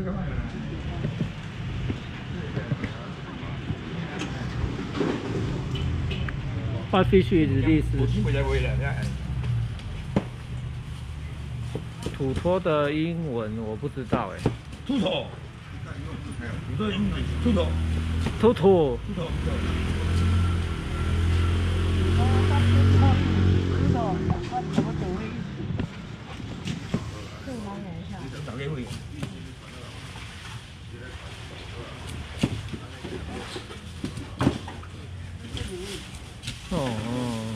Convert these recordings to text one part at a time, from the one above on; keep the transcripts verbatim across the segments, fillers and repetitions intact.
What fish is this? 土托的英文我不知道哎。 土托。土托英文土托。 土托。 土托。 哦哦。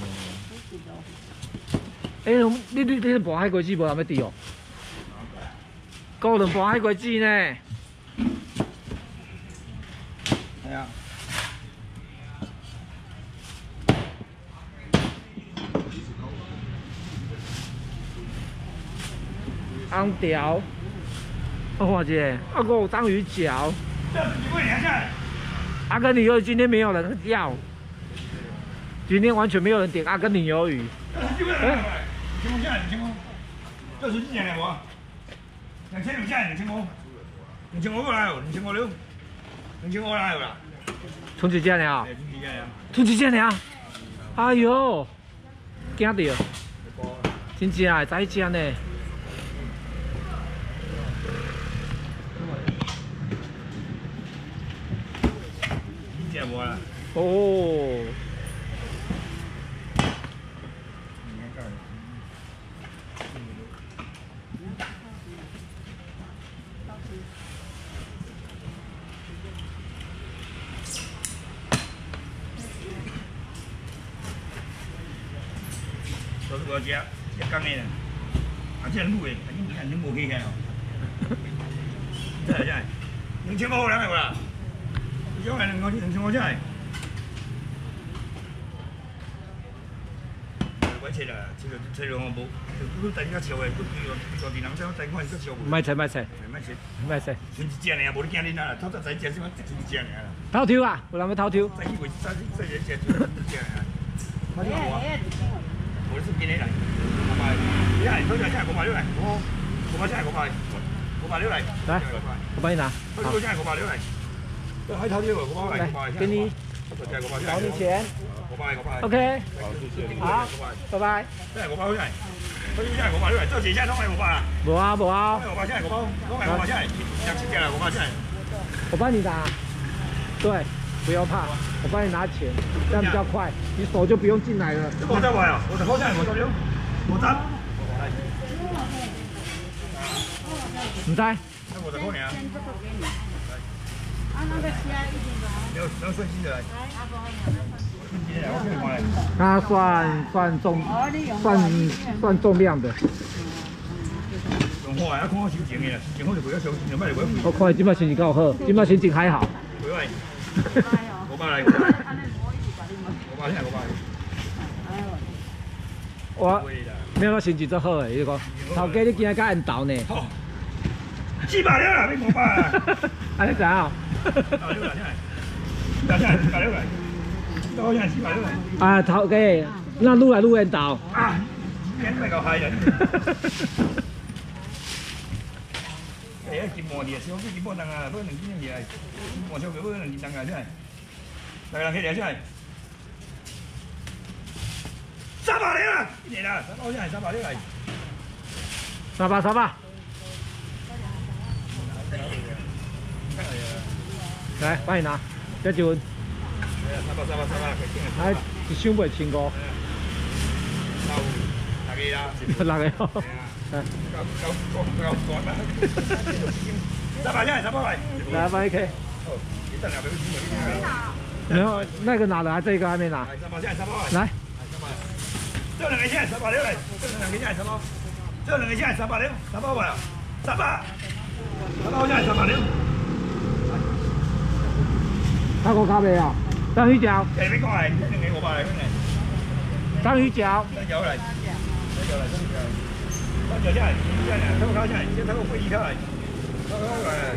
哎，你你你博海龟子无人要滴哦？有人博海龟子呢？ 系啊。 红条，我看一下，啊，我有章鱼脚。阿根廷鱿鱼今天没有人要，今天完全没有人点阿根廷鱿鱼。哎。 两千五下，两千五，这是几件了无？两千五下，两千五，两千五过来哦，两千五了，两千五来了啦。 剩一只了啊？ 剩一只呀。 剩一只了？哎呦，惊到！真正会知只呢。 一只无啦。 哦。 都是我家一缸的啦，啊，这卤的，你看你无起来哦。这是啥？两千五两个啦，一种两两两千五啥？我切啦，切了切了我无，你等下切的，你比如比如人家等看你切无。 卖切卖切， 卖切卖切。 剩一只尔，无你惊你哪啦？头早才食什么？剩一只尔啦。 偷抽啊！有人要偷抽。 早起为早早起食就一只尔。我听我。 我是今天来，五百，你看，多少钱？五百六来，五，五百钱，五百，五百六来， 来，我帮你拿。 好，多少钱？五百六来，这还掏六个，五百来，五百， 给你，找你钱， 五百，五百 ，OK， 好，拜拜。 这五百块钱，多少钱？五百六来，这几钱拢系五百啊？ 无啊，无啊。 五百钱，五百，拢系五百钱，两千件了，五百钱。 我帮你拿，对。 不要怕，我帮你拿钱，这样比较快，你手就不用进来了。 我在买啊，我在好像我这边，我在。 唔知。 那我在过年啊。啊，那个虾一斤多。要要算斤的来。 它算算重，算算重量的。 用好啊，看我心情的，心情好就不要小心，就卖就不要。 我看今麦心情够好，今麦心情还好。 五百来，五百来，五百现在五百。 我没有心情做好诶，伊讲头家你今日甲因斗呢。 四百了啦，你五百啦。 安尼怎样？ 四百六啦，现在。现在四百六来。到现在四百六来。 啊，头家，那愈来愈缘斗。 啊，今年够嗨人。哎，金毛的，小鸡金毛当啊，不能今年的，金毛小狗不能当啊，现在。 来人去聊起来，三百六啦，一年啦，三百现在三百六来， 三百三百，来帮你拿，这一份。 三百三百三百， 哎，一箱卖千五。 六个啦， 六个哦。 九九九九九啦。三百现在三百来。 来，帮你开。 哦，你等两百块。 没有，那个拿了，这个还没拿。来， 这两个现在三百六来，这两个现在三百，这两个现在三百六，三百块啊，三百，三百现在三百六。 泰国咖啡啊，章鱼脚。 这边过来，这两个五百来块呢。 章鱼脚。 章鱼脚来，章鱼脚来，章鱼脚来。章鱼脚现在，现在泰国咖现在，现在泰国飞机票来，泰国来，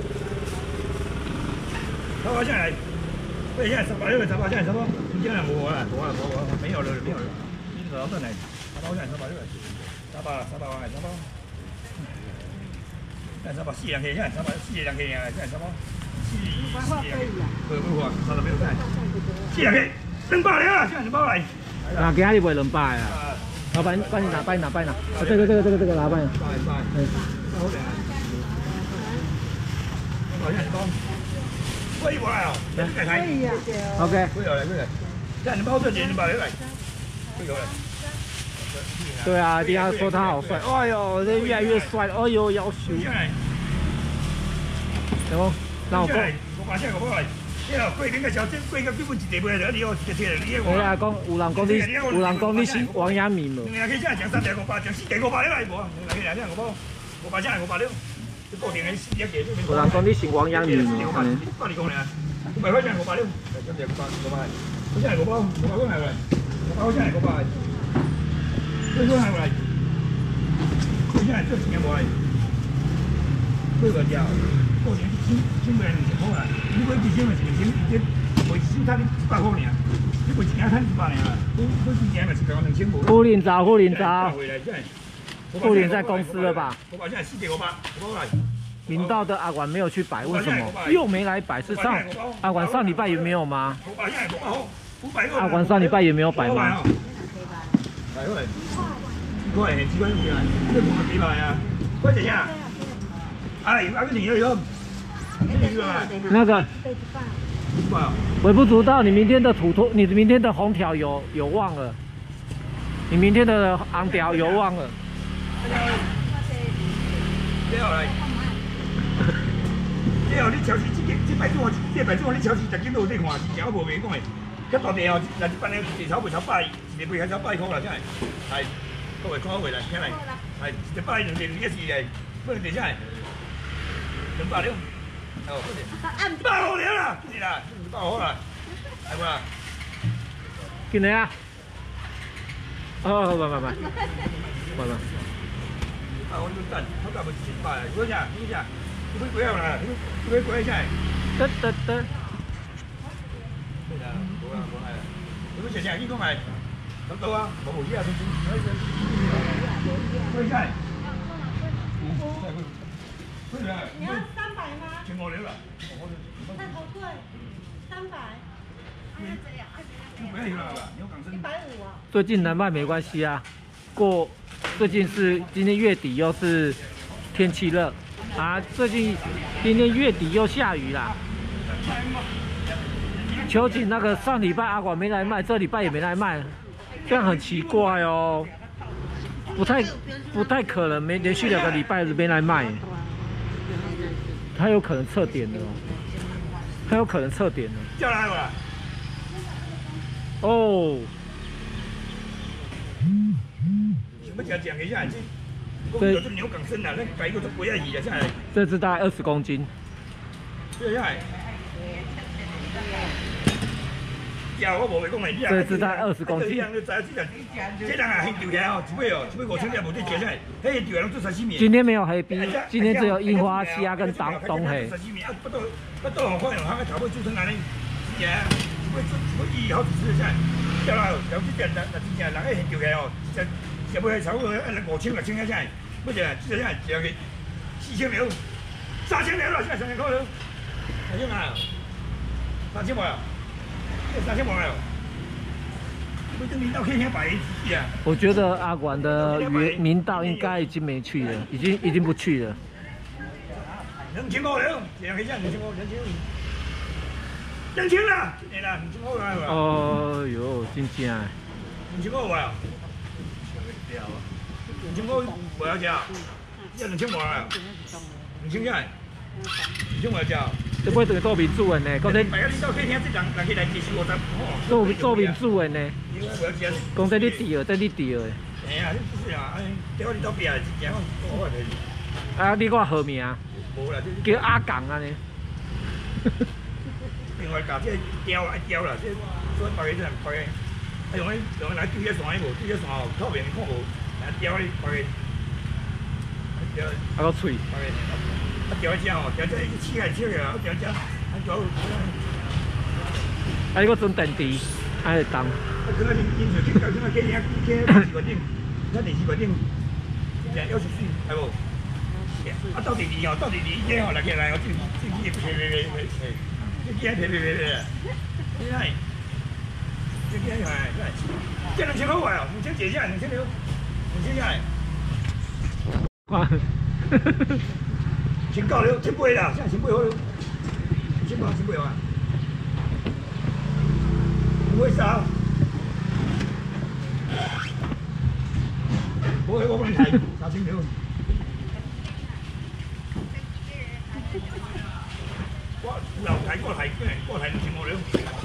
泰国现在。 对，现在三百六，三百现在什么？今天无了，无了，无了，没有了，没有了。你老邓来，三百现在三百六，三百，三百万，三百。 现在差不多四两 K， 现在差不多四两 K 啊，现在差不多四四两 K， 不不不，差不多没有在，四两 K， 两百了，现在两百来。 啊，今日卖两百啊。老板，帮你拿，帮你拿，帮你拿。这个这个这个这个老板。 拜拜。嗯。好的。好像是讲，可以过来哦。可以呀。 OK。 可以来，可以来。现在你包这钱，你把来来。可以来。 对啊，人家说他好帅。哎呦，这越来越帅了。哎呦，要求。什么？那我过。 我马上我过来。你哦，过年个时候，这过个基本一地卖了，你哦，一个天你我。对啊，讲有人讲你，有人讲你是王阳明无？ 两个去，现在讲三点五八，讲四点五八，你来无？两个两两五八，五八现在五八六，这固定的四点几。 有人讲你是王阳明无？嗯。 我你讲咧，五百块现在五八六，三点五八，五八，我现在五八，五八块来来，五八块现在五八，这个来来，我现在这几年过来，这个价。过年一千一千块两千块啦，你买一千块是两千，你卖一千摊你一百块尔，你卖一件摊一百尔啦，你你一件嘛是讲两千五。 富林早，富林早。富林在公司了吧？ 我把现在四点五八，我来。 明道的阿管没有去摆，为什么？又没来摆？是上阿管上礼拜有没有吗？阿管上礼拜有没有摆吗？ 来过来，过来，机关过来，这怎么几百啊？快点呀！哎，那个你要有， 那个微不足道。你明天的土托，你明天的红条有有望了，你明天的红条有望了。 你好来，你好，你超市这个这摆种，这摆种你超市十斤都有得看，是真我无袂讲的。较大地哦，那一般的地炒卖炒百，一个卖炒百块啦，真系，系，各位看好未来，听来，系一百两件，你也是系，不能地真系。两百六，哦，一百好了啦，是啦，一百好啦，系无啦？ 见你啊！哦，唔唔唔，唔唔。 啊，我都等，我搞不一百，多少？多少？你买几样啦？你买几下？ 得得得。 对啦，无啦无啦，你要食啥？你讲来，咁多啊？冇冇嘢啊？几下？ 你要三百吗？ 全我了啦。 那好贵，三百。一百五啊。 最近能卖没关系啊，过最近是今天月底又是天气热啊，最近今天月底又下雨啦。秋瑾那个上礼拜阿管没来卖，这礼拜也没来卖，这样很奇怪哦，不太不太可能没连续两个礼拜没来卖。他有可能撤点的哦，他有可能撤点的。 叫来吧。 哦。 想要吃酱的啥子？这这牛港生啊，那改个都不要鱼啊，啥？ 这只大概二十公斤。 这啥？呀，我无会讲的， 这只大概二十公斤。 这人啊，很丢起来哦，一尾哦，一尾五千两无得吃啥？嘿，丢来拢做沙西米。 今天没有黑逼，今天只有樱花虾跟东东黑。 沙西米啊，不到不到红花样，他个头尾煮成安尼，是啊，一尾一尾鱼好吃啥？叫啦，有这件人，那真正人个很丢起来哦，一一尾差不多五千六千个啥？不是，这个啥？这个四千了，三千了了，现在三千块了，三千啊，三千块啊。三千万了，我这明道可以先摆一啊。 我觉得阿管的原明道应该已经没去了，已经已经不去了。 两千块了，两千两千块，两千，两千啦，你啦，两千块来吧。 哦哟，真正。 两千块有啊？两千块不要吃，要两千万啊？两千块，两千块吃。 这不等于做民主的呢，讲真。 大家你到客厅这人人去来接受我咱做做民主的呢。讲真，你第二，这你第二的。 哎呀，你是啊，哎，叫我你到边啊？然后我来。 啊，你我号名？ 无啦， 叫阿港啊呢。 另外搞这雕啊雕啦，这所以白个真白个，啊用迄用来对迄线迄无，对迄线哦，透明看无，啊雕哩白个，雕。 啊个脆。 白个。啊，调一只哦，调这一切来切个，啊调只，啊调。 啊，你个装电池，还会动。 啊，可能因因就去到什么给人家给电视柜顶，咱电视柜顶，现在要是水，系无？ 啊，到底你哦，到底你一天哦来起来哦，这这几个别别别别，这几个别别别别，你看，这几个哎，这两千块哦，两千解下，两千六，两千下来。 哇， 千九了，千八啦，现在千八好了，千八千八啊，不会少。我我帮你睇，三千六。我又睇過睇，我睇兩千五了。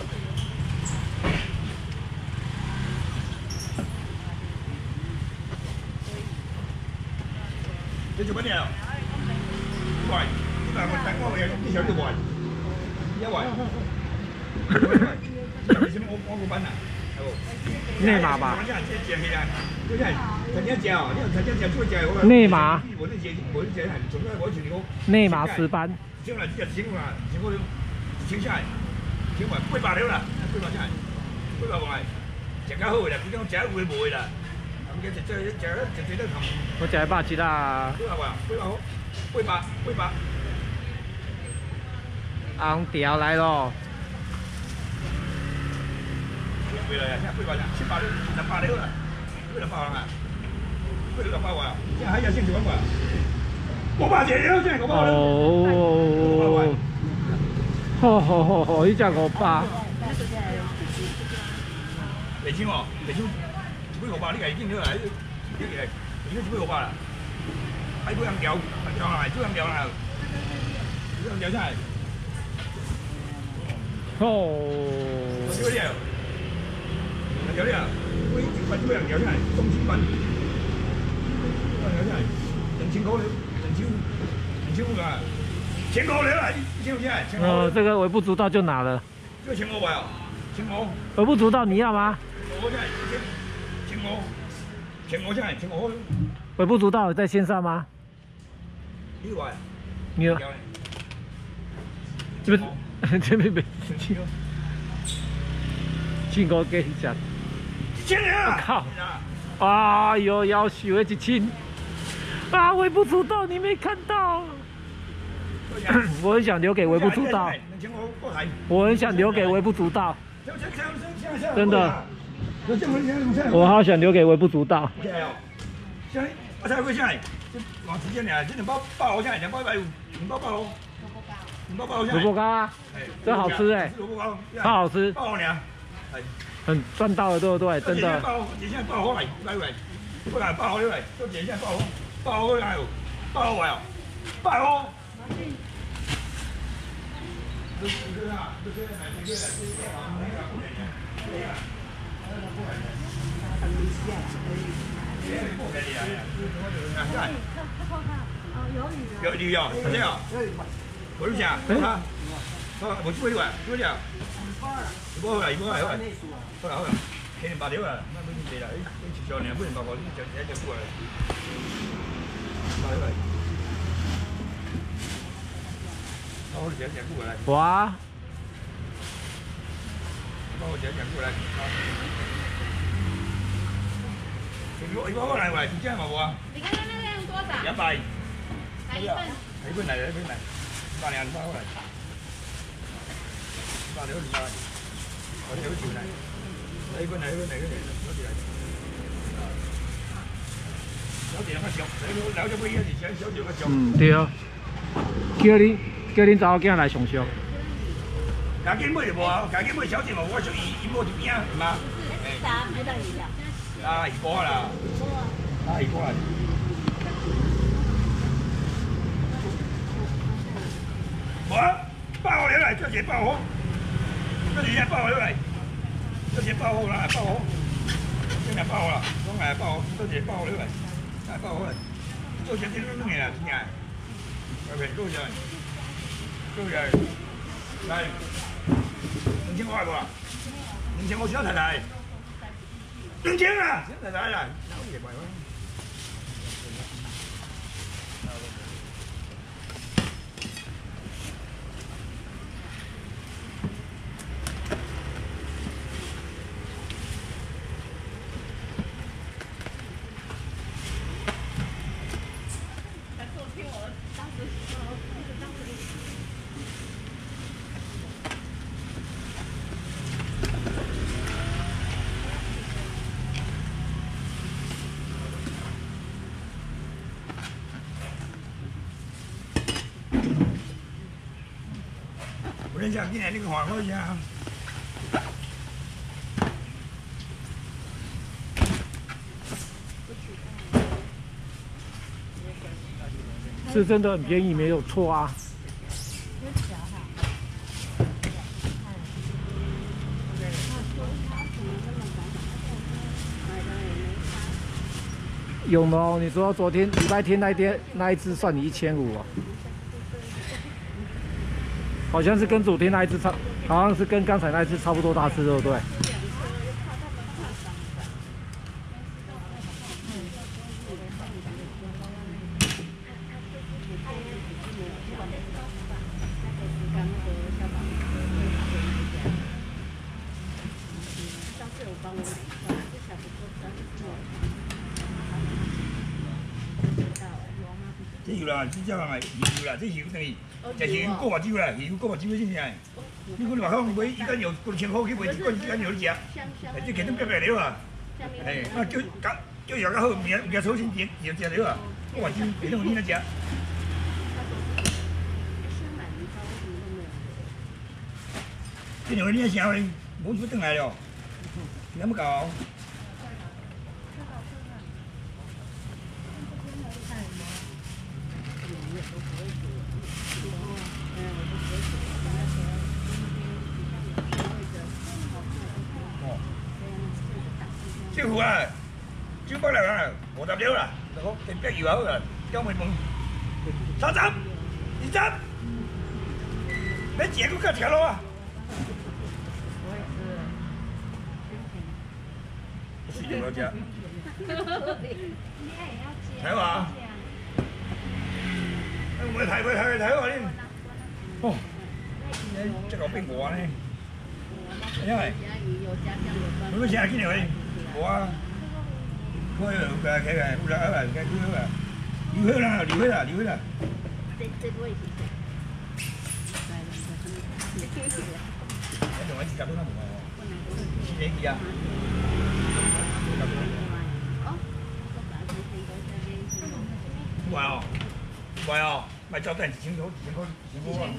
你做乜嘢啊？喂，呢個我等我嘅，呢上啲位，一位。你先我我個品啊，係喎。 內馬吧。 对不对？人家讲，你人家讲做讲，我内马， 我的姐，我的姐很重要，我请你讲。 内马石斑。 请来，这请啦，请我，请下来，请我八百了啦，八百下来，八百块，食较好啦，比讲食有诶无诶啦，咁嘅食食食食食得同。 我食百七啦。 八百块，八百好，八百八百。 红条来咯。 回来呀，现在八百啦，七百了，十八了啦。为了包啊，为了包啊，现在还要先几万块，五百钱了，现在五百了。 哦，好好好好，一只五百。 北京哦，北京一杯五百，你家已经了啦，你你来，已经一杯五百啦，还不能调，调啦，不能调啦，不能调下来。 哦。 调了，调了。贵一百几人调下来，中青班，调下来，两千块了，两千五，两千五啊，千块了啦，一千五下来，千块。 哦，这个微不足道就拿了。 这个千五百哦，千五。 微不足道你要吗？ 我下来，千五，千五下来，千五。 微不足道在线上吗？ 你话？ 你有？这边这边没。千五给一下。 千了！ 我靠！哎呦，要许一千啊！微不足道，你没看到？我很想留给微不足道，我很想留给微不足道，真的，我好想留给微不足道。 我才会下来，这往时间呢，这两包爆下来，两包一百五，两包爆，两包爆下来。 萝卜糕啊，真好吃哎， 萝卜糕， 超好吃。 爆呢？ 很赚到了，对不对？真的。 爆，现在爆好来，来来，不来爆好来，都现在爆好，爆好来哦，爆好来哦，爆好。有鱼哦，这样，我就讲，啊，我去过来，过来。一波来，一波来，好来，好来，好来，给你八条啦，那不问题啦，你你吃少年不能八个，你就一条过来，八条来，把我两条过来。 哇！ 把我两条过来。一波一波过来，喂，你这样嘛无啊？ 你看那那样多少？ 两百。 来一份。 来一份来，来一份来，八两八过来。八条八，我条九来，来一份来一份来一份，我条来。小条较俗，你了解不一样是小小条较俗。 嗯，对哦。叫你叫恁查某囝来上上。 家己买就无啊，家己买小条嘛，我属于伊摸一边啊，是吗？ 啥不等一下？ 啊，一波啦，啊一波啦。无啊，包好了来，这些包好，这些包好了来，这些包好啦，包好，这些包好啦，拢来包好，这些包好了来，来包好来，做些这种东西啦，听下，来，做些，做些，来，两千块无？两千我小太太。两千啊！小太太啦，有嘢怪我。 人家今年那个黄花虾。 是真的很便宜，没有错啊。有没有？你说昨天礼拜天那一天那一只算你一千五啊？好像是跟昨天那一只差，好像是跟刚才那一只差不多大只，对不对？ 这有啦，这只人啊，有啦，这油等于，就是油过目睭啦，油过目睭真正。你讲你外口买一斤油，几千块去买一罐一斤油你食，哎，这肯定变白了啊！哎，那叫叫叫药较好，名名草先甜，就食了啊，过目睭肯定有你来食。这两个你想嘞，冇出转来了，那么高。这户啊，九百来啊，五十了啦，好，变变油好啦，交问问，三十、二十，你钱够够条路啊？是用多少？睇话，我睇佢睇佢睇我呢，哦，这个变我呢，因为我们现在今年喂。我啊，我有个开个五十二万，开几多啊？离婚啦，离婚啦，离婚啦。这这位是谁？我同我自家都冇哦，是几几啊？喂哦，喂哦，咪就等清楚，清楚，清楚啊！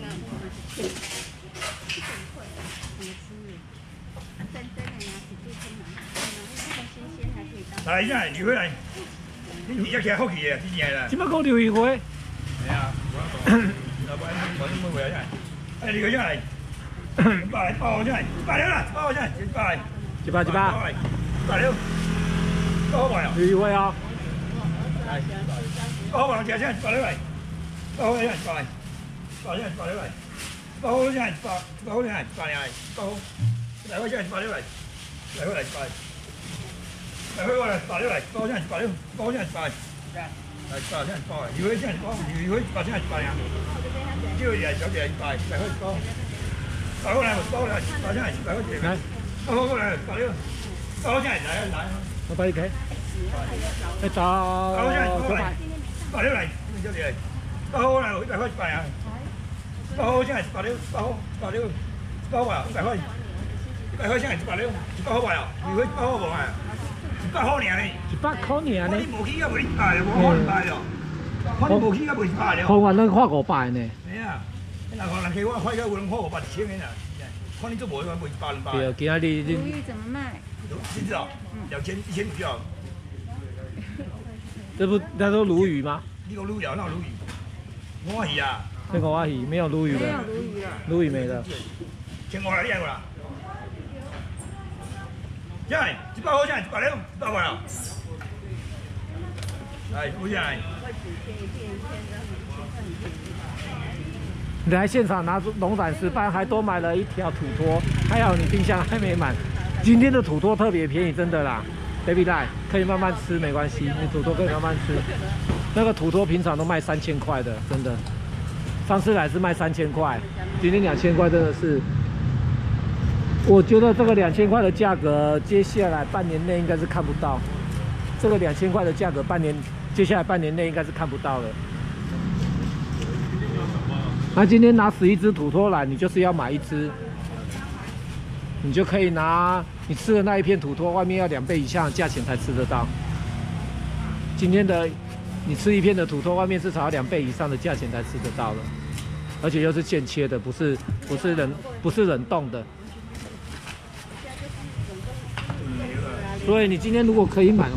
来，现在留回来，你而家起好奇嘅，之前啦。 點解講留一回？ 係啊，老闆我都冇回來，哎，你個真係，百百真係，百兩啦，百真係，百， 幾百幾百？ 百兩，百好賣啊！ 留一回啊！ 係，百好賣隻真係百兩嚟，百好真係百，百真係百兩嚟，百好真係百，百好真係百兩嚟，百好，大開真係百兩嚟，大開嚟百。来回过来，打六来，包现在打六，包现在打，来打现在打，有的现在包，有的打现在打呀。这个也小姐打，来回包，打过来，包来，打现在来回这边，包过来，打六，包现在来来。 我帮你开。来找。 包现在过来，打六来，小姐，包过来，来回打呀。包现在打六，包打六，包啊，来回，来回现在打六，包好啊，有的包好啊。一百块尔呢， 一百块尔呢。 我你无去啊，袂一百，无可能百咯。我你无去啊，袂一百了。 看完能看五百呢。 系啊，那可能给我快个有人看五百一千个啦。看你做无，我袂一百两百。 对，今仔日鲈鱼怎么卖？ 真的哦，两千一千五哦。 这不那都鲈鱼吗？ 你讲鲈鱼，那鲈鱼，我鱼啊。 这个我鱼没有鲈鱼的。 没有鲈鱼了。 鲈鱼没了。 千五啦，你爱过啦？真系，一百块真系一百两，一百块啊！来，不是来。 来现场拿出龙胆石斑，还多买了一条土托，还好你冰箱还没满。今天的土托特别便宜，真的啦 ，baby 来可以慢慢吃，没关系，你土托可以慢慢吃。那个土托平常都卖三千块的，真的。上次来是卖三千块，今天两千块真的是。我觉得这个两千块的价格，接下来半年内应该是看不到。这个两千块的价格，半年接下来半年内应该是看不到了。那今天拿十一只土托来，你就是要买一只，你就可以拿你吃的那一片土托，外面要两倍以下的价钱才吃得到。今天的你吃一片的土托，外面至少要两倍以上的价钱才吃得到了。 而且又是现切的，不是不是冷不是冷冻的。所以你今天如果可以买。